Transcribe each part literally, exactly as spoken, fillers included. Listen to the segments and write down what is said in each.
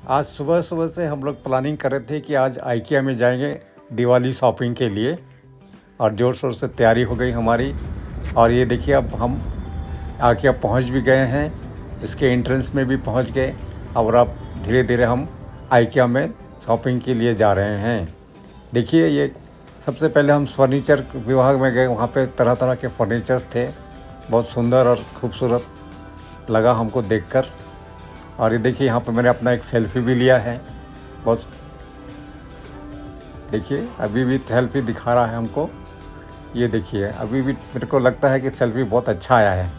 आज सुबह सुबह से हम लोग प्लानिंग कर रहे थे कि आज आइकिया में जाएंगे दिवाली शॉपिंग के लिए, और ज़ोर शोर से तैयारी हो गई हमारी। और ये देखिए अब हम आइकिया पहुंच भी गए हैं, इसके एंट्रेंस में भी पहुंच गए। और अब धीरे धीरे हम आइकिया में शॉपिंग के लिए जा रहे हैं। देखिए ये सबसे पहले हम फर्नीचर विभाग में गए, वहाँ पे तरह तरह के फर्नीचर्स थे, बहुत सुंदर और खूबसूरत लगा हमको देखकर। और ये देखिए यहाँ पे मैंने अपना एक सेल्फ़ी भी लिया है। बहुत देखिए अभी भी सेल्फ़ी दिखा रहा है हमको। ये देखिए अभी भी मेरे को लगता है कि सेल्फ़ी बहुत अच्छा आया है।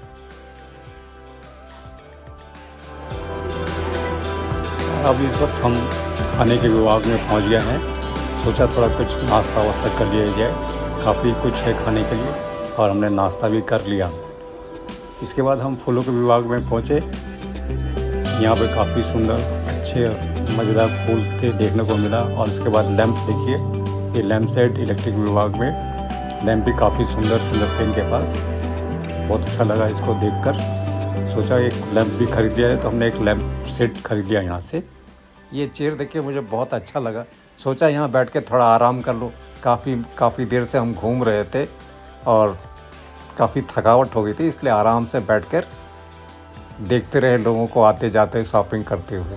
अब इस वक्त हम खाने के विभाग में पहुंच गए हैं। सोचा थोड़ा कुछ नाश्ता वास्ता कर लिया जाए, काफ़ी कुछ है खाने के लिए, और हमने नाश्ता भी कर लिया। इसके बाद हम फूलों के विभाग में पहुंचे। यहाँ पे काफ़ी सुंदर अच्छे मज़ेदार फूल थे, देखने को मिला। और इसके बाद लैंप देखिए, ये लैंप सेट इलेक्ट्रिक विभाग में लैंप भी काफ़ी सुंदर सुंदर थे इनके पास। बहुत अच्छा लगा इसको देखकर। सोचा एक लैंप भी खरीद लिया है, तो हमने एक लैंप सेट खरीद लिया यहाँ से। ये चेयर देखिए मुझे बहुत अच्छा लगा। सोचा यहाँ बैठ के थोड़ा आराम कर लूँ। काफ़ी काफ़ी देर से हम घूम रहे थे और काफ़ी थकावट हो गई थी, इसलिए आराम से बैठकर देखते रहे लोगों को आते जाते शॉपिंग करते हुए।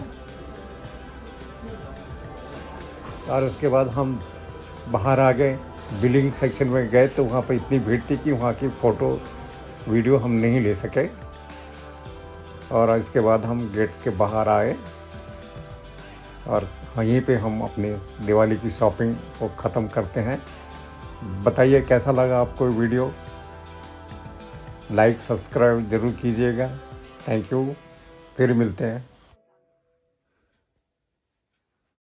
और उसके बाद हम बाहर आ गए, बिलिंग सेक्शन में गए, तो वहाँ पर इतनी भीड़ थी कि वहाँ की फ़ोटो वीडियो हम नहीं ले सके। और इसके बाद हम गेट्स के बाहर आए और यहीं पे हम अपने दिवाली की शॉपिंग को ख़त्म करते हैं। बताइए कैसा लगा आपको वीडियो। लाइक सब्सक्राइब ज़रूर कीजिएगा। थैंक यू, फिर मिलते हैं।